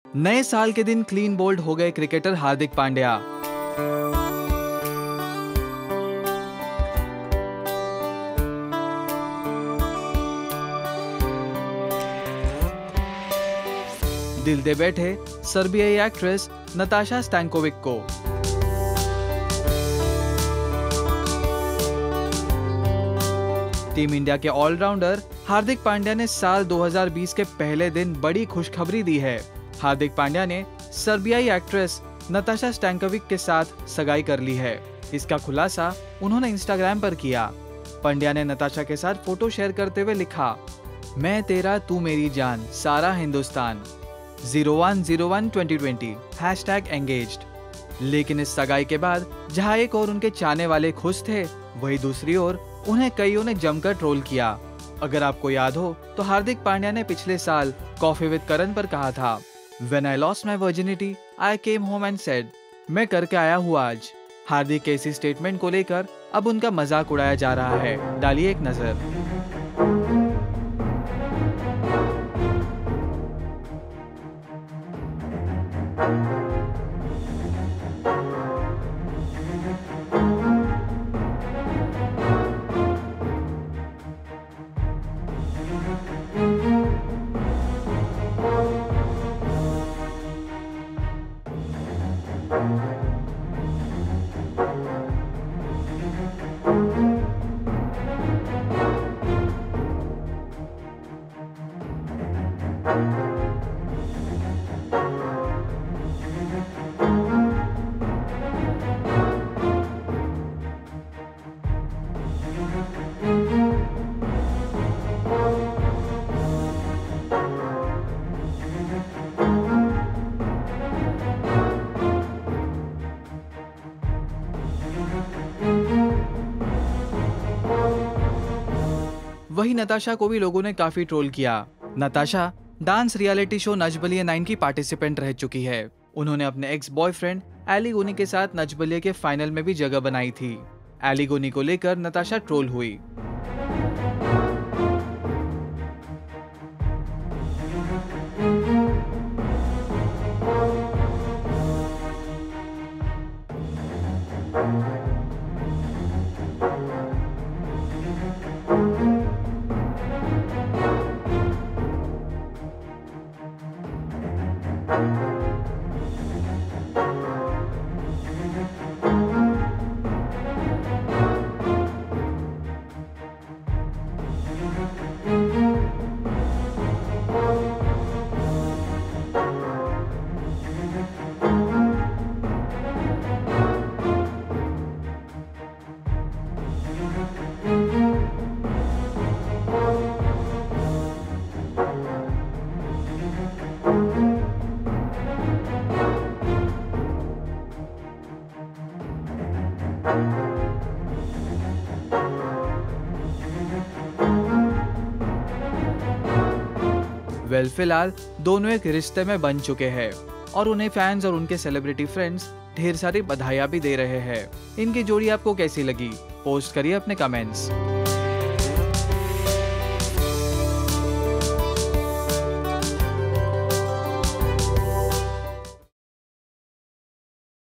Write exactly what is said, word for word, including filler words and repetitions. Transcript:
नए साल के दिन क्लीन बोल्ड हो गए क्रिकेटर हार्दिक पांड्या। दिल दे बैठे सर्बियाई एक्ट्रेस नताशा स्टैंकोविक को। टीम इंडिया के ऑलराउंडर हार्दिक पांड्या ने साल दो हज़ार बीस के पहले दिन बड़ी खुशखबरी दी है। हार्दिक पांड्या ने सर्बियाई एक्ट्रेस नताशा स्टैंकोविक के साथ सगाई कर ली है। इसका खुलासा उन्होंने इंस्टाग्राम पर किया। पांड्या ने नताशा के साथ फोटो शेयर करते हुए लिखा, मैं तेरा तू मेरी जान, सारा Hindustan, zero one zero one twenty twenty hashtag engaged. लेकिन इस सगाई के बाद जहां एक और उनके चाहने वाले खुश थे, वही दूसरी ओर उन्हें कईयों ने जमकर ट्रोल किया। अगर आपको याद हो तो हार्दिक पांड्या ने पिछले साल कॉफी विद करण पर कहा था, When I lost my virginity, I came home and said, मैं करके आया हूँ आज। हार्दिक के इसी स्टेटमेंट को लेकर अब उनका मजाक उड़ाया जा रहा है। डालिए एक नजर। वही नताशा को भी लोगों ने काफी ट्रोल किया। Natasha dance reality show Nach Baliye nine की पार्टिसिपेंट रह चुकी है। उन्होंने अपने एक्स बॉयफ्रेंड एली गोनी के साथ नच बलिए के फाइनल में भी जगह बनाई थी। एली गोनी को लेकर नताशा ट्रोल हुई। वेल well, फिलहाल दोनों एक रिश्ते में बन चुके हैं और उन्हें फैंस और उनके सेलिब्रिटी फ्रेंड्स ढेर सारी बधाइयां भी दे रहे हैं। इनकी जोड़ी आपको कैसी लगी? पोस्ट करिए अपने कमेंट्स।